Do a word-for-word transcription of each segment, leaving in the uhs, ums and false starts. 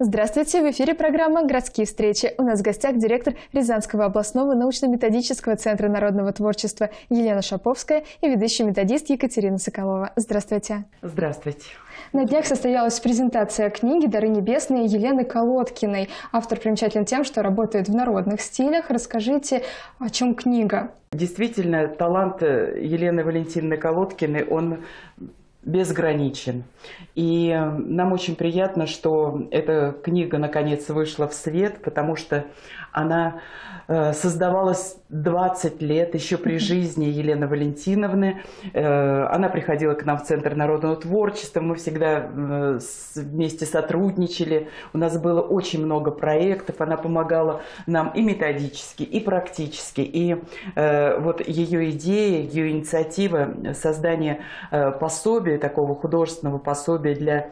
Здравствуйте! В эфире программа «Городские встречи». У нас в гостях директор Рязанского областного научно-методического центра народного творчества Елена Шаповская и ведущий методист Екатерина Соколова. Здравствуйте! Здравствуйте! На днях состоялась презентация книги «Дары небесные» Елены Колодкиной. Автор примечателен тем, что работает в народных стилях. Расскажите, о чем книга? Действительно, талант Елены Валентиновны Колодкиной, он безграничен. И нам очень приятно, что эта книга наконец вышла в свет, потому что она создавалась двадцать лет, еще при жизни Елены Валентиновны. Она приходила к нам в Центр народного творчества, мы всегда вместе сотрудничали, у нас было очень много проектов, она помогала нам и методически, и практически. И вот ее идея, ее инициатива создания пособия, такого художественного пособия для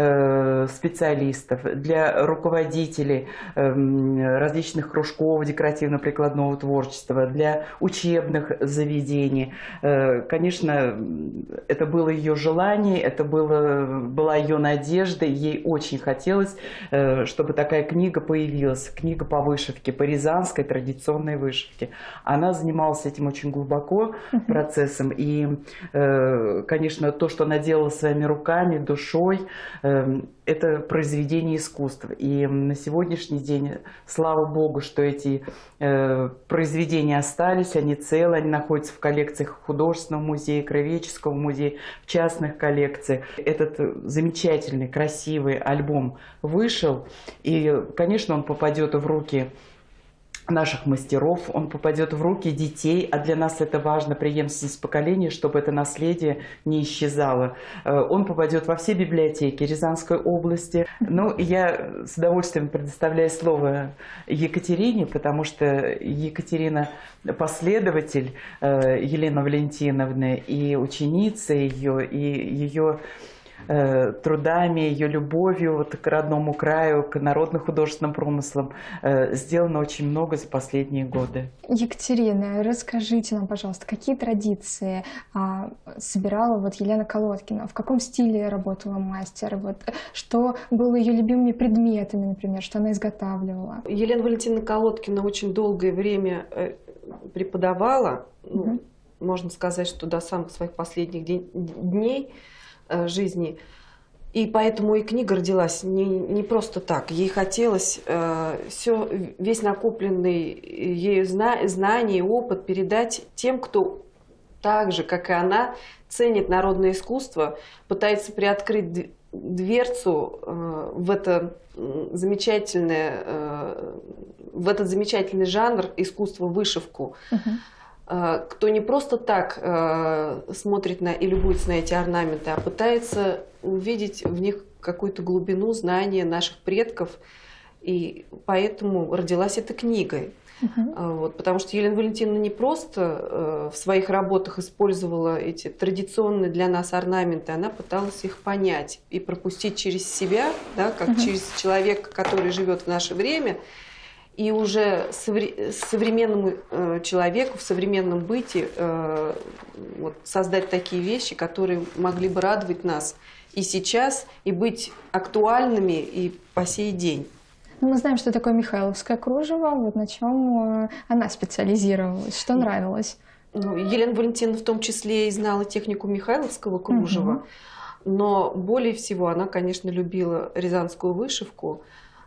специалистов, для руководителей различных кружков декоративно-прикладного творчества, для учебных заведений. Конечно, это было ее желание, это было, была ее надежда, ей очень хотелось, чтобы такая книга появилась, книга по вышивке, по рязанской традиционной вышивке. Она занималась этим очень глубоко процессом, и, конечно, то, что она делала своими руками, душой, это произведение искусства. И на сегодняшний день, слава Богу, что эти э, произведения остались, они целы, они находятся в коллекциях художественного музея, краеведческого музея, в частных коллекциях. Этот замечательный, красивый альбом вышел, и, конечно, он попадет в руки наших мастеров, он попадет в руки детей, а для нас это важно, преемственность поколения, чтобы это наследие не исчезало. Он попадет во все библиотеки Рязанской области. Ну, я с удовольствием предоставляю слово Екатерине, потому что Екатерина последователь Елены Валентиновны, и ученица ее, и ее трудами, ее любовью вот к родному краю, к народно-художественным промыслам сделано очень много за последние годы. Екатерина, расскажите нам, пожалуйста, какие традиции а, собирала вот Елена Колодкина? В каком стиле работала мастер? Вот, что было ее любимыми предметами, например, что она изготавливала? Елена Валентиновна Колодкина очень долгое время преподавала, ну, угу. можно сказать, что до самых своих последних дней жизни. И поэтому и книга родилась не, не просто так. Ей хотелось э, все, весь накопленный ею зна, знаний и опыт передать тем, кто так же, как и она, ценит народное искусство, пытается приоткрыть дверцу э, в, это замечательное, э, в этот замечательный жанр искусства вышивку. Uh-huh. Кто не просто так э, смотрит на и любуется на эти орнаменты, а пытается увидеть в них какую-то глубину знания наших предков. И поэтому родилась эта книга. Uh-huh. Вот, потому что Елена Валентиновна не просто э, в своих работах использовала эти традиционные для нас орнаменты, она пыталась их понять и пропустить через себя, да, как uh-huh. через человека, который живет в наше время. И уже современному э, человеку в современном быте э, вот, создать такие вещи, которые могли бы радовать нас и сейчас, и быть актуальными и по сей день. Мы знаем, что такое михайловское кружево, вот на чем она специализировалась, что нравилось. Ну, Елена Валентиновна в том числе и знала технику михайловского кружева, угу. но более всего она, конечно, любила рязанскую вышивку.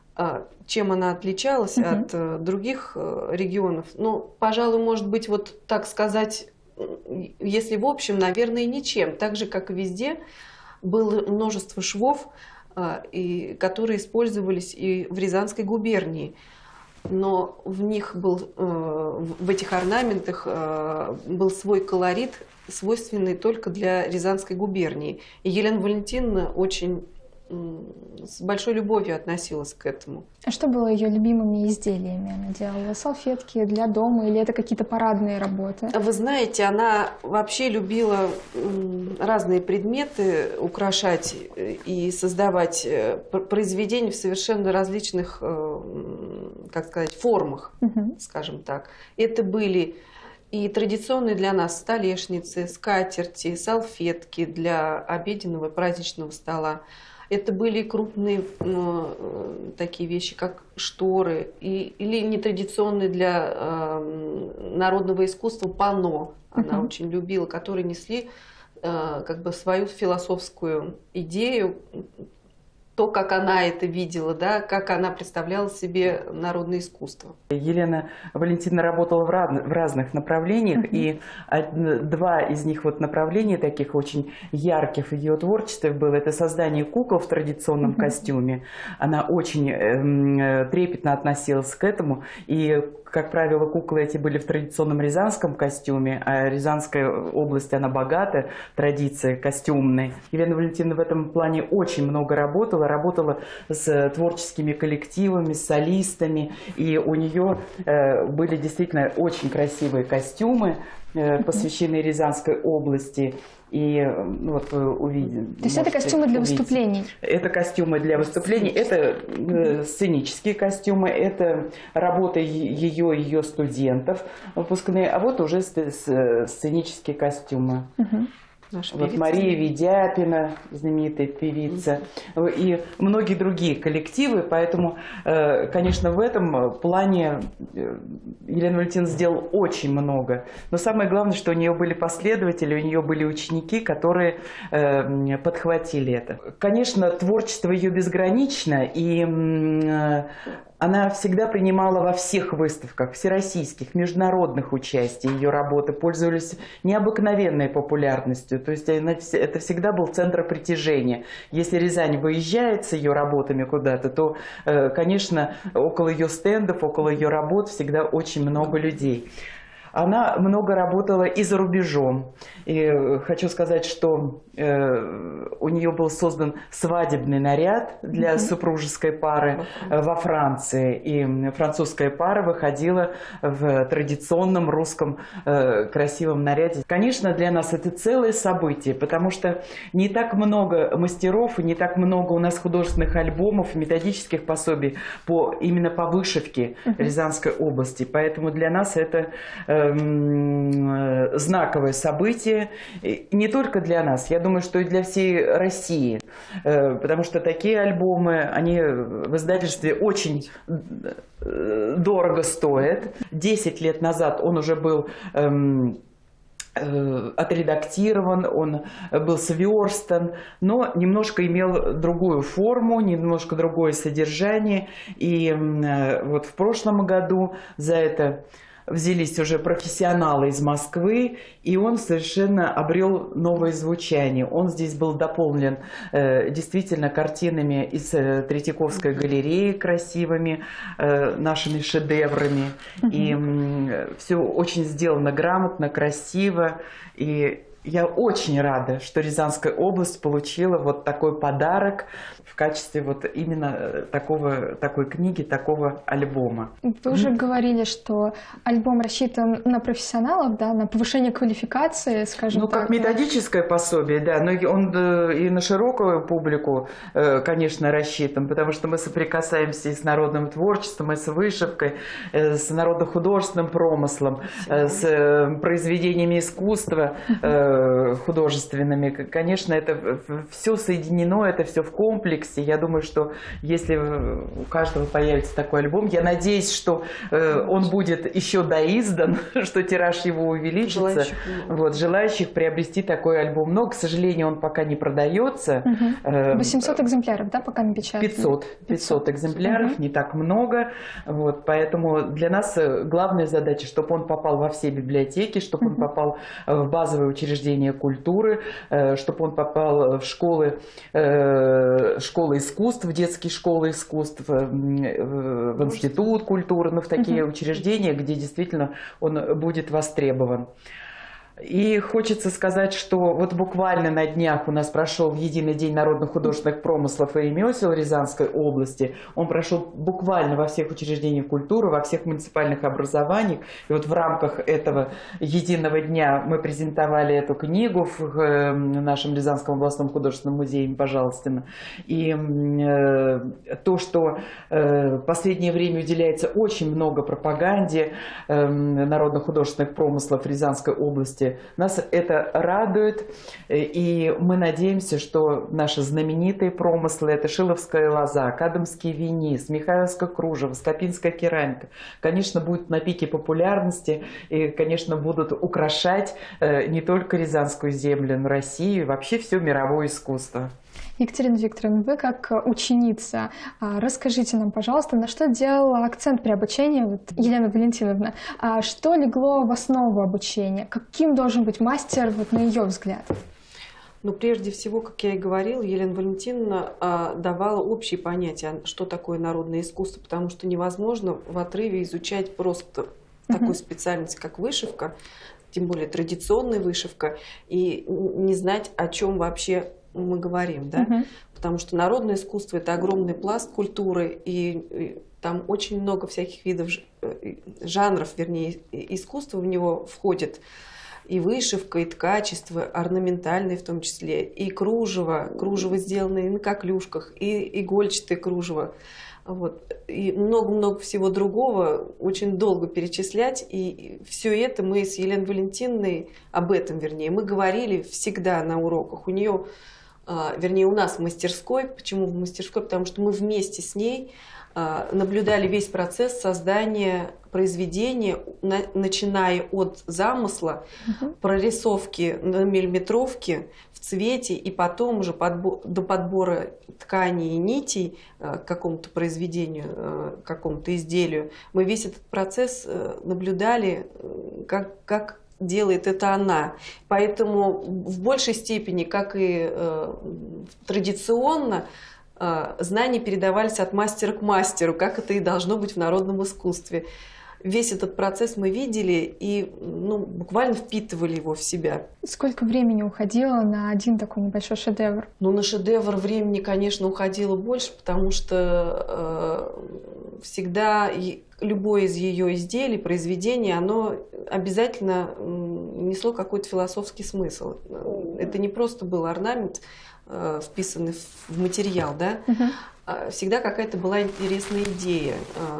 Чем она отличалась uh-huh. от э, других э, регионов. Ну, пожалуй, может быть, вот так сказать, если в общем, наверное, ничем. Так же, как и везде, было множество швов, э, и, которые использовались и в Рязанской губернии. Но в них был, э, в этих орнаментах э, был свой колорит, свойственный только для Рязанской губернии. И Елена Валентиновна очень с большой любовью относилась к этому. А что было ее любимыми изделиями? Она делала салфетки для дома или это какие-то парадные работы? Вы знаете, она вообще любила разные предметы украшать и создавать произведения в совершенно различных, как сказать, формах, угу. скажем так. Это были И традиционные для нас столешницы, скатерти, салфетки для обеденного и праздничного стола. Это были крупные ну, такие вещи, как шторы, и, или нетрадиционные для э, народного искусства панно. Она uh-huh. очень любила, которые несли э, как бы свою философскую идею, то, как она это видела, да, как она представляла себе народное искусство. Елена Валентиновна работала в, раз, в разных направлениях, mm-hmm. и два из них вот направления таких очень ярких в ее творчестве было. Это создание кукол в традиционном mm-hmm. костюме. Она очень э, трепетно относилась к этому, и как правило, куклы эти были в традиционном рязанском костюме, а Рязанская область, она богата традицией костюмной. Елена Валентиновна в этом плане очень много работала, работала с творческими коллективами, с солистами, и у нее э, были действительно очень красивые костюмы, э, посвященные Рязанской области. И ну, вот вы увидите. То есть это костюмы для увидеть. выступлений? Это костюмы для выступлений, это э, сценические костюмы, это работы ее и ее студентов выпускные, а вот уже сценические костюмы. Угу. Наша вот Мария Ведяпина, знаменитая певица, mm-hmm. и многие другие коллективы. Поэтому, конечно, в этом плане Елена Валентиновна сделала очень много. Но самое главное, что у нее были последователи, у нее были ученики, которые подхватили это. Конечно, творчество ее безгранично, и она всегда принимала во всех выставках, всероссийских, международных участий. Ее работы пользовались необыкновенной популярностью. То есть она, это всегда был центр притяжения. Если Рязань выезжает с ее работами куда-то, то, конечно, около ее стендов, около ее работ всегда очень много людей. Она много работала и за рубежом. И хочу сказать, что э, у нее был создан свадебный наряд для mm-hmm. супружеской пары mm-hmm. во Франции. И французская пара выходила в традиционном русском э, красивом наряде. Конечно, для нас это целое событие, потому что не так много мастеров и не так много у нас художественных альбомов, методических пособий по, именно по вышивке mm-hmm. Рязанской области. Поэтому для нас это э, знаковое событие, не только для нас, я думаю, что и для всей России, потому что такие альбомы, они в издательстве очень дорого стоят. Десять лет назад он уже был отредактирован, он был сверстан, но немножко имел другую форму, немножко другое содержание. И вот в прошлом году за это взялись уже профессионалы из Москвы, и он совершенно обрел новое звучание. Он здесь был дополнен э, действительно картинами из э, Третьяковской галереи, красивыми э, нашими шедеврами. Mm-hmm. И э, все очень сделано грамотно, красиво. И я очень рада, что Рязанская область получила вот такой подарок в качестве вот именно такого, такой книги, такого альбома. Вы уже говорили, что альбом рассчитан на профессионалов, да, на повышение квалификации, скажем ну, так. Ну, как методическое пособие, да, но он и на широкую публику, конечно, рассчитан, потому что мы соприкасаемся и с народным творчеством, и с вышивкой, с народно-художественным промыслом, с произведениями искусства художественными. Конечно, это все соединено, это все в комплексе. Я думаю, что если у каждого появится такой альбом, я надеюсь, что он будет еще доиздан, что тираж его увеличится. Желающих, вот, желающих приобрести такой альбом. Но, к сожалению, он пока не продается. Угу. восемьсот экземпляров, да, пока не печатают? пятьсот, пятьсот экземпляров, угу. Не так много. Вот, поэтому для нас главная задача, чтобы он попал во все библиотеки, чтобы угу. он попал в базовые учреждения культуры, чтобы он попал в школы, школы искусств, в детские школы искусств, в институт культуры, ну, в такие угу. учреждения, где действительно он будет востребован. И хочется сказать, что вот буквально на днях у нас прошел Единый день народных художественных промыслов и ремесел Рязанской области. Он прошел буквально во всех учреждениях культуры, во всех муниципальных образованиях. И вот в рамках этого Единого дня мы презентовали эту книгу в нашем Рязанском областном художественном музее, пожалуйста. И то, что в последнее время уделяется очень много пропаганде народных художественных промыслов Рязанской области, нас это радует, и мы надеемся, что наши знаменитые промыслы — это Шиловская лоза, Кадамский винис, Михайловское кружево, Скопинская керамика, конечно, будут на пике популярности и, конечно, будут украшать не только Рязанскую землю, но и Россию, и вообще все мировое искусство. Екатерина Викторовна, вы как ученица, расскажите нам, пожалуйста, на что делала акцент при обучении вот, Елена Валентиновна? Что легло в основу обучения? Каким должен быть мастер, вот, на ее взгляд? Ну, прежде всего, как я и говорила, Елена Валентиновна а, давала общие понятия, что такое народное искусство, потому что невозможно в отрыве изучать просто uh-huh. такую специальность, как вышивка, тем более традиционная вышивка, и не знать, о чем вообще мы говорим, да, uh-huh. потому что народное искусство — это огромный пласт культуры, и, и там очень много всяких видов, жанров, вернее, искусства в него входит. И вышивка, и ткачество, орнаментальное в том числе, и кружево, кружево, сделанное на коклюшках, и игольчатое кружево. Вот. И много-много всего другого, очень долго перечислять. И все это мы с Еленой Валентиновной, об этом, вернее, мы говорили всегда на уроках. У нее, вернее, у нас в мастерской. Почему в мастерской? Потому что мы вместе с ней наблюдали весь процесс создания произведения, начиная от замысла, угу. прорисовки на миллиметровке в цвете, и потом уже подбор, до подбора тканей и нитей к какому-то произведению, к какому-то изделию. Мы весь этот процесс наблюдали, как, как делает это она. Поэтому в большей степени, как и э, традиционно, знания передавались от мастера к мастеру, как это и должно быть в народном искусстве. Весь этот процесс мы видели и ну, буквально впитывали его в себя. Сколько времени уходило на один такой небольшой шедевр? Ну, на шедевр времени, конечно, уходило больше, потому что э, всегда любое из ее изделий, произведений, оно обязательно несло какой-то философский смысл. Это не просто был орнамент, вписанный в материал, да, uh-huh. всегда какая-то была интересная идея,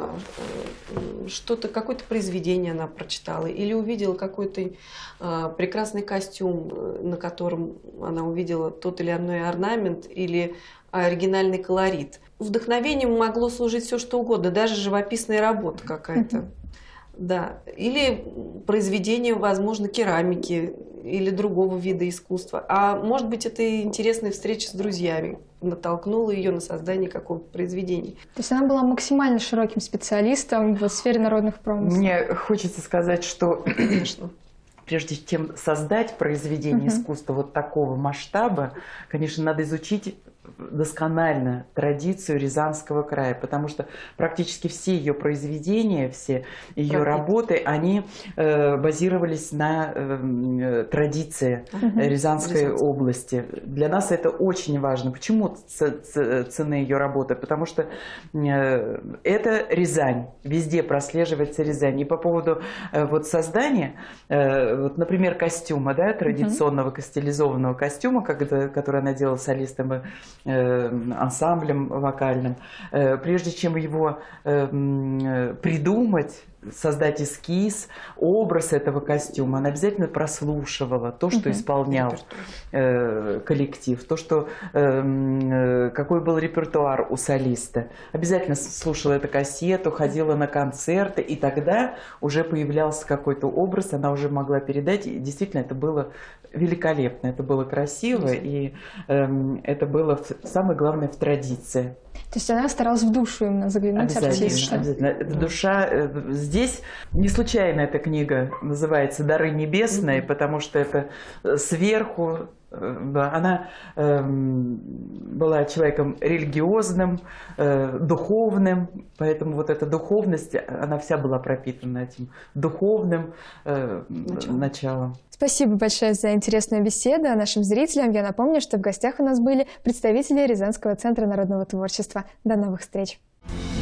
что-то, какое-то произведение она прочитала или увидела какой-то прекрасный костюм, на котором она увидела тот или иной орнамент или оригинальный колорит. Вдохновением могло служить все что угодно, даже живописная работа какая-то. Uh-huh. Да, или произведение, возможно, керамики или другого вида искусства. А может быть, это интересная встреча с друзьями натолкнула ее на создание какого-то произведения. То есть она была максимально широким специалистом в сфере народных промыслов. Мне хочется сказать, что конечно, прежде чем создать произведение uh-huh. искусства вот такого масштаба, конечно, надо изучить досконально традицию Рязанского края, потому что практически все ее произведения, все ее Правда. работы, они э, базировались на э, традиции угу. Рязанской Рязанской области. Для нас это очень важно. Почему цены ее работы? Потому что э, это Рязань, везде прослеживается Рязань. И по поводу э, вот создания, э, вот, например, костюма, да, традиционного угу. стилизованного костюма, который она делала солистом и ансамблем вокальным, прежде чем его придумать, создать эскиз, образ этого костюма, она обязательно прослушивала то, что uh-huh. исполнял э, коллектив, то, что, э, какой был репертуар у солиста. Обязательно слушала эту кассету, ходила на концерты, и тогда уже появлялся какой-то образ, она уже могла передать. И действительно, это было великолепно, это было красиво, uh-huh. и э, это было, самое главное, в традиции. То есть она старалась в душу именно заглянуть артисту. Обязательно. Это душа. Здесь не случайно эта книга называется «Дары небесные», mm-hmm. потому что это сверху. Она э, была человеком религиозным, э, духовным, поэтому вот эта духовность, она вся была пропитана этим духовным э, началом. началом. Спасибо большое за интересную беседу. А нашим зрителям я напомню, что в гостях у нас были представители Рязанского центра народного творчества. До новых встреч!